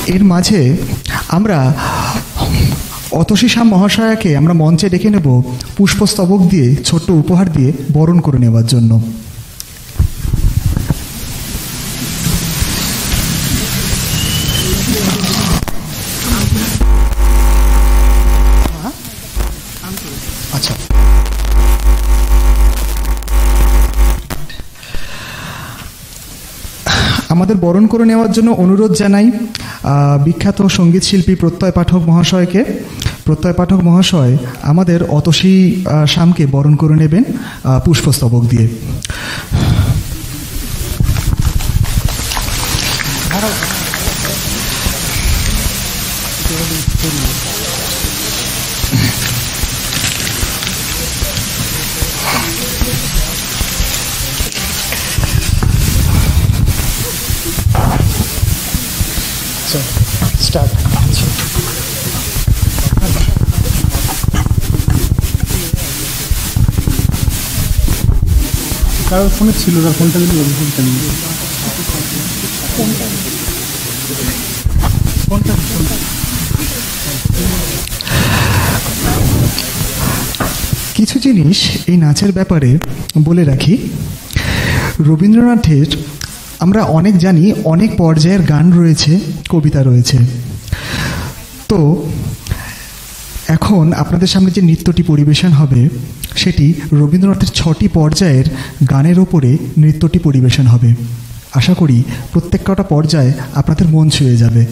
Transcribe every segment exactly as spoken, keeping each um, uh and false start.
এর মাঝে আমরা অতসী শ্যাম মহাশয়াকে আমরা মঞ্চে ডেকে নেব পুষ্পস্তবক দিয়ে, ছোট্ট উপহার দিয়ে বরণ করে নেওয়ার জন্য। আচ্ছা, আমাদের বরণ করে নেওয়ার জন্য অনুরোধ জানাই বিখ্যাত সঙ্গীত শিল্পী প্রত্যয় পাঠক মহাশয়কে। প্রত্যয় পাঠক মহাশয় আমাদের অতসী শ্যামকে বরণ করে নেবেন পুষ্পস্তবক দিয়ে। স্টার্ট। কারোর ফোনে ছিল না, ফোনটা দিলে ফোনটা নিয়ে ফোনটা কিছু জিনিস এই নাচের ব্যাপারে বলে রাখি। রবীন্দ্রনাথের আমরা অনেক জানি, অনেক পর্যায়ের গান রয়েছে, কবিতা রয়েছে। তো এখন আপনাদের সামনে যে নৃত্যটি পরিবেশন হবে সেটি রবীন্দ্রনাথের ছটি পর্যায়ের গানের ওপরে নৃত্যটি পরিবেশন হবে। আশা করি প্রত্যেক কটা পর্যায়ে আপনাদের মন ছুঁয়ে যাবে।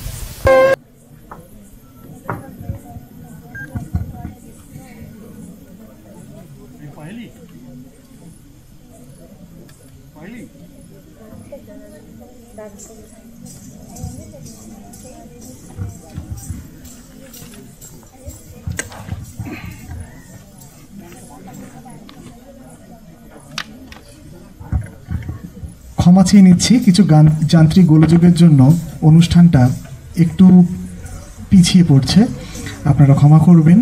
ক্ষমা চেয়ে নিচ্ছি, কিছু গান যান্ত্রিক গোলযোগের জন্য অনুষ্ঠানটা একটু পিছিয়ে পড়ছে, আপনারা ক্ষমা করবেন।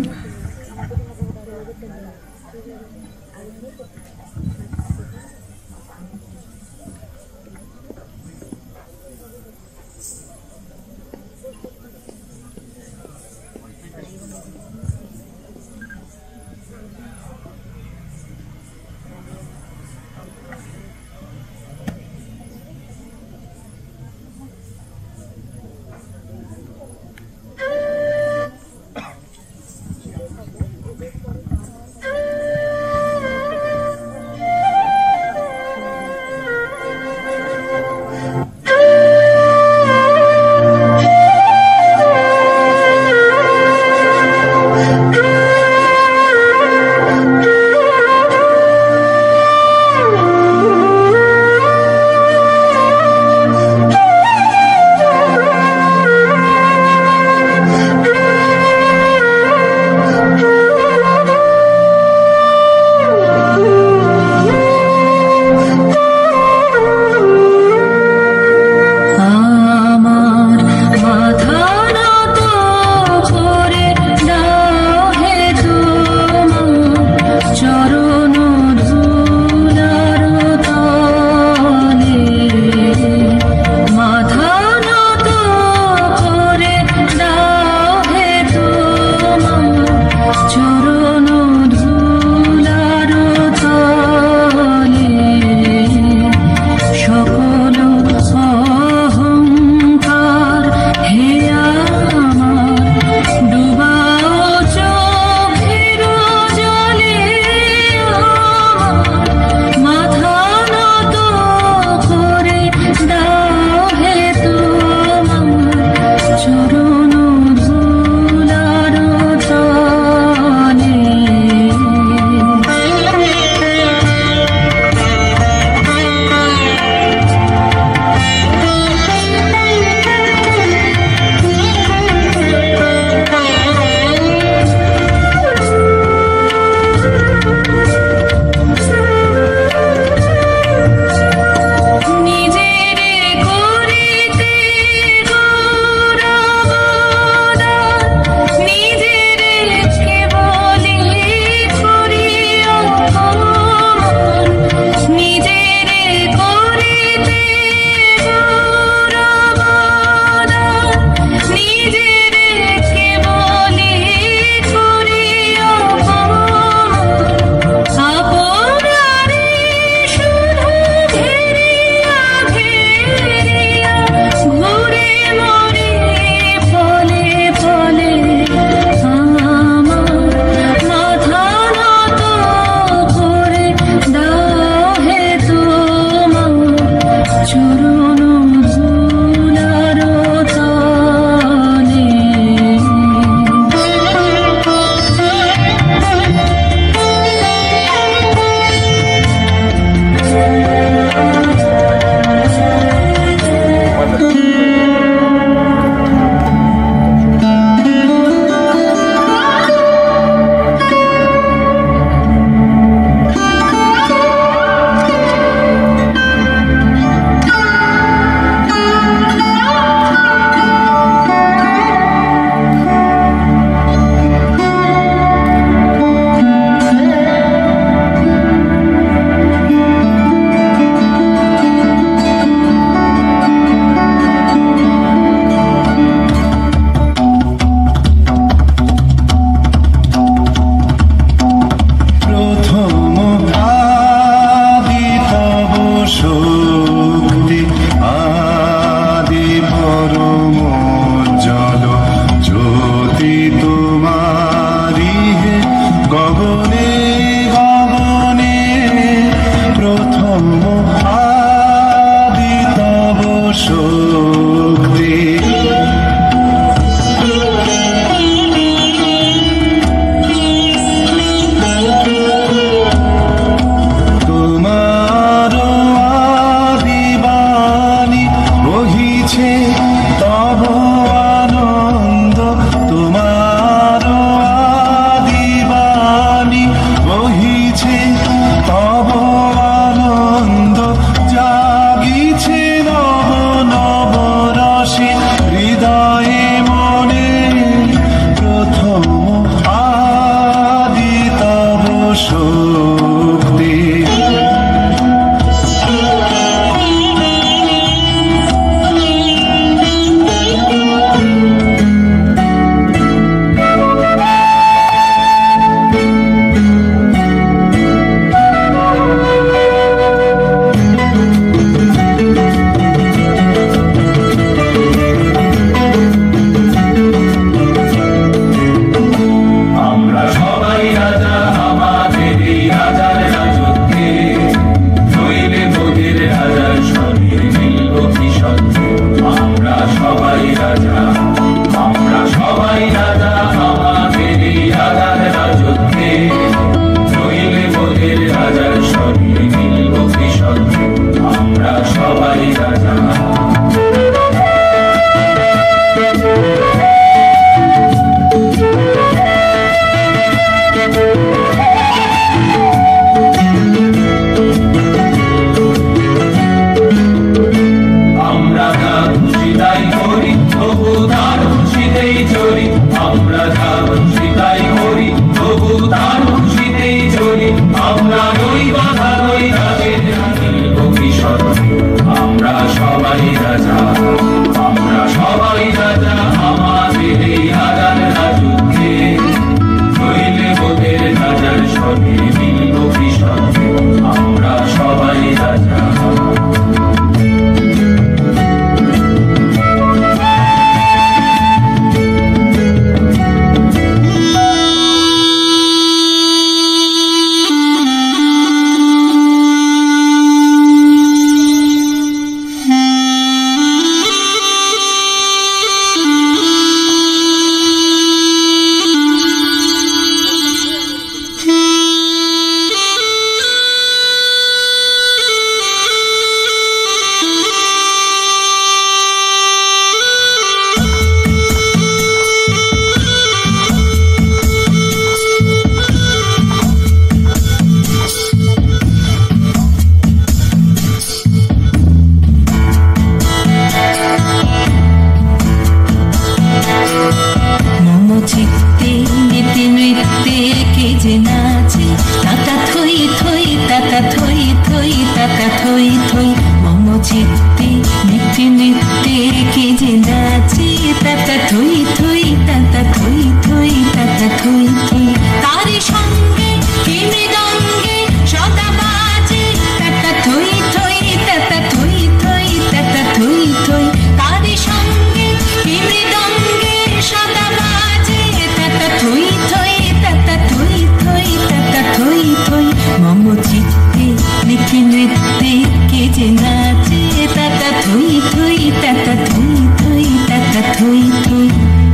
থই থই মম চিত্তে নিত্যে নিত্যে কে যে নাচে তাতা থই থই তাতা থই থই তাতা থই থই তারি সঙ্গে কি মৃদঙ্গে সদা বাজে তাতা থই থই তাতা থই থই তাতা থই থই তারি সঙ্গে কি মৃদঙ্গে সদা বাজে তাতা থই থই তাতা থই থই তাতা থই থই মম চিত্তে নিত্যে নৃত্যে কে যে নাচে তাতা থই থই তাতা থই থই তাতা থই থই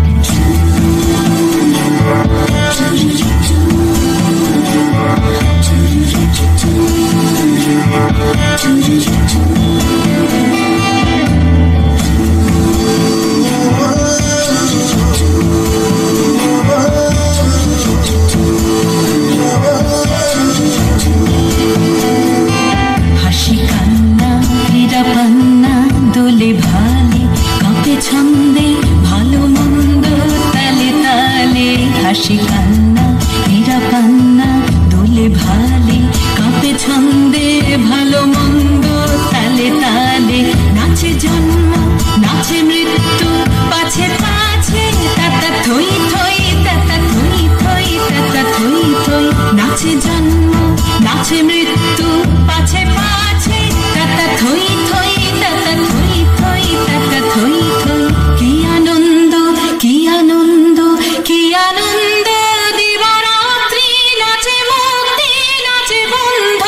হাসি কান্না হীরা পান্না দোলে ভালে কাঁপে ছন্দে ভালো মন্দ তালে তালে হাসি কান্না হীরা পান্না দোলে ভালে কাঁপে ছন্দে ভালো মন্দ তালে তালে নাচে জন্ম নাচে মৃত্যু পাছে পাছে তাতা থই থই তাতা থই থই তাতা থই থই নাচে জন্ম নাচে মৃত্যু পাছে পাছে তাতা থই থই তাতা থই থই তাতা থই থই কি আনন্দ কি আনন্দ কি আনন্দ দিবারাত্রি নাচে মুক্তি নাচে বন্ধ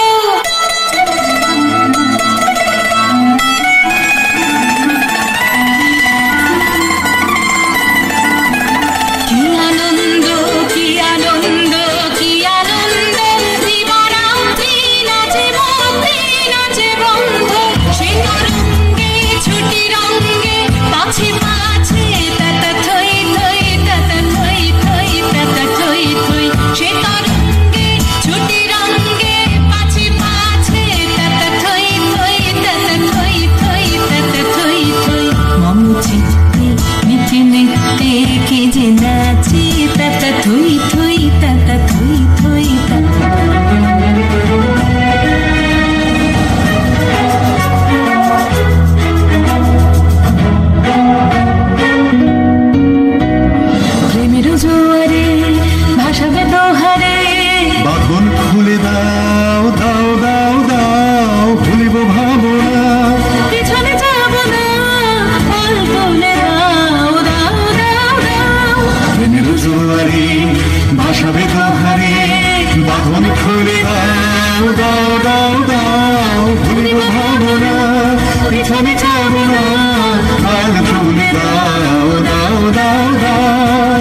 কি আনন্দ কি আনন্দ কি আনন্দ দিবারাত্রি নাচে মুক্তি নাচে বন্ধ সে তরঙ্গে ছুটি রঙ্গে পাছে পাছে তাতা থই থই তাতা থই থই তাতা থই থই সে তরঙ্গে ছুটি রঙ্গে পাছে পাছে তাতা থই থই তাতা থই থই তাতা থই থই মম চিত্তে নিত্যে নিত্যে কে যে নাচে তাতা থই থই তাতা থই থই তাতা প্রেমের জোয়ারে ভাসাবে দোহারে বাঁধন খুলে দাও দাও দাও দাও ভুলিব ভাবনা পিছনে যাব না ফল তুলে দাও দাও দাও দাও প্রেমের জোয়ারে ভাসাবে দোহারে বাঁধন খুলে দাও দাও দাও দাও ভুলিব ভাবনা পিছনে যাব না ফল তুলে দাও দাও দাও দাও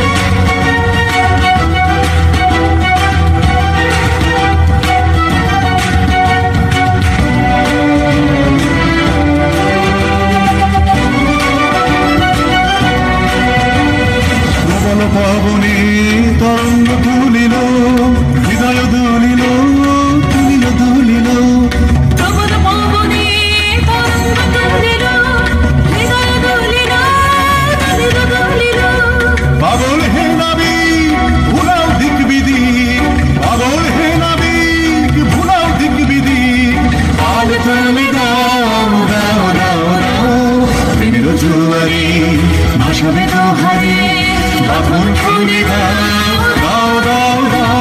প্রবল পবনে তরঙ্গ তুলিল হৃদয় দুলিল তুলিল দুলিল প্রবল পবনে তরঙ্গ তুলিল হৃদয় দুলিল দুলিল দুলিল পাগল হে নাবিক ভুলাও দিক বিদিক পাগল হে নাবিক ভুলাও দিক বিদিক আল তুমি দাও দাও দাও দাও প্রেমের জোয়ারে ভাসাবে দোহারে বাঁধন খুলে দাও দাও দাও দাও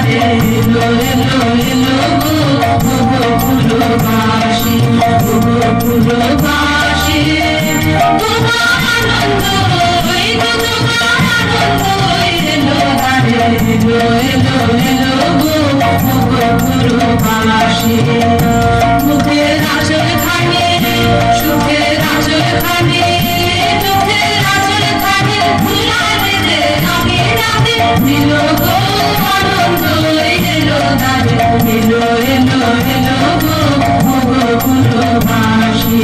দ্বারে এলো এলো এলো গো গোকুলবাসী গোকুলবাসী তোমার আনন্দ ওই গো তোমার আনন্দ এলো দ্বারে এলো এলো এলো গো গোকুলবাসী মুখের আঁচল খানি সুখের আঁচল খানি দুঃখের আঁচল খানি ভুলারে রে আমি রাতে দিল গো আনন্দ এলো দ্বারে এলো এলো এলো গো গোকুলবাসী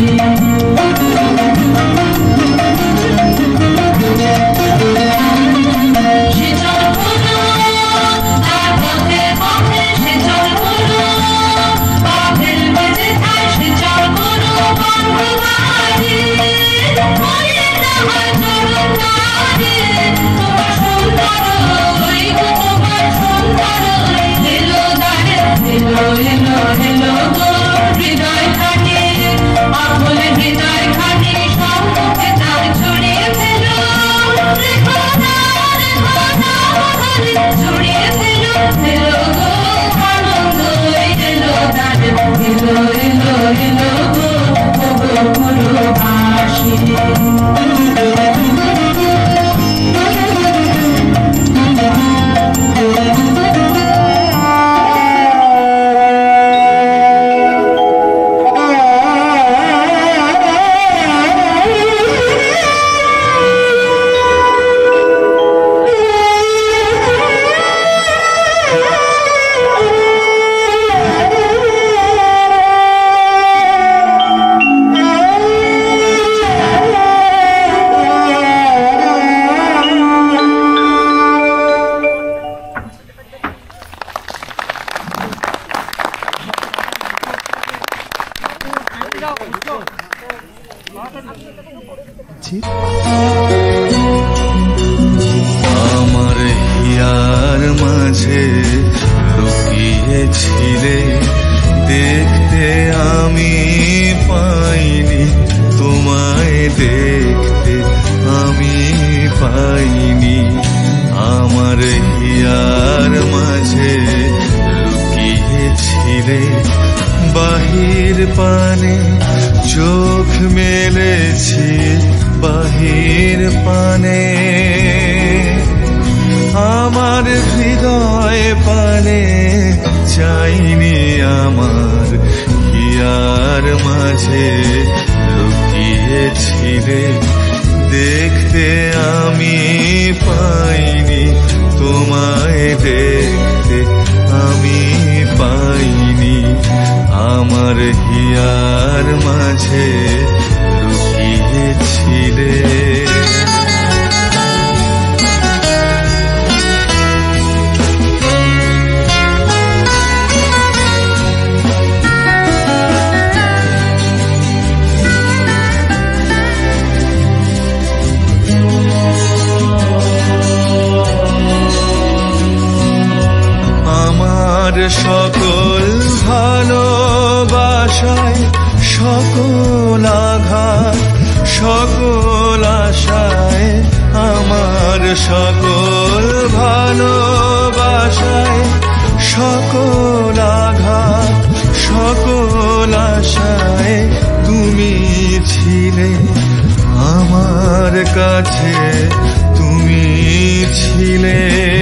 সে চল পুরো তার পথে পথে সে চল পুরো পাথের বেঁচে খায় সে চল পুরো বন্ধুবাড়ি মরে না হয় চরণ দ্বারে তোমার সুন্দর ওই গো তোমার সুন্দর এলো দ্বারে এলো এলো এলো গো হৃদয় খানি আকুল হৃদয় খানি সম্মুখে তার ছড়িয়ে ফেলো রেখো না রেখো না হরি ছড়িয়ে ফেলো ফেলো গো আনন্দ এলো দ্বারে এলো এলো এলো গো গোকুলবাসী আমার হিয়ার মাঝে লুকিয়েছিলে দেখতে আমি পাইনি তোমায় দেখতে আমি পাইনি আমার হিয়ার মাঝে লুকিয়েছিলে বাহির পানে চোখ মেলেছি বাহির পানে আমার হৃদয় পানে চাইনি আমার হিয়ার মাঝে লুকিয়েছিলে দেখতে আমি পাইনি তোমায় দেখতে আমি পাইনি আমার হিয়ার মাঝে লুকিয়েছিলে আমার সকল ভালোবাসায় সকল আঘাত সকল আশায় আমার সকল ভালোবাসায় সকল আঘাত সকল আশায় তুমি ছিলে আমার কাছে তুমি ছিলে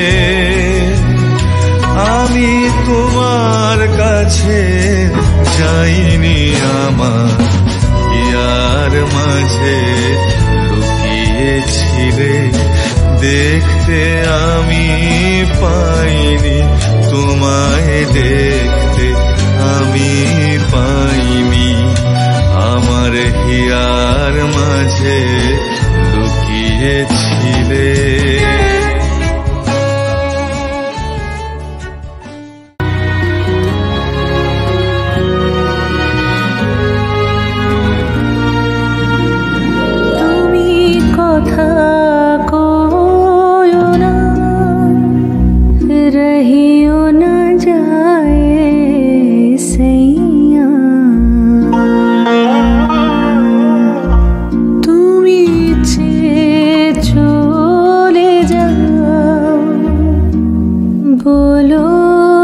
আমি তোমার কাছে যাইনি আমার হিয়ার মাঝে লুকিয়েছিলে দেখতে আমি পাইনি তোমায় দেখতে আমি পাইনি আমার হিয়ার মাঝে লুকিয়েছিলে रहियो न जाए सैया তুমি চলে যাও হলো